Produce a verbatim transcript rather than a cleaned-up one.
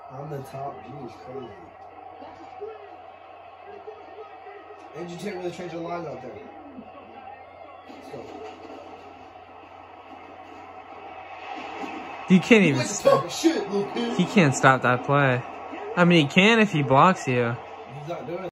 On the top, geez, crazy. And you can't really change your line out there. Let's go. You can't even stop. Shit, he can't stop that play. I mean, he can if he blocks you. He's not doing it.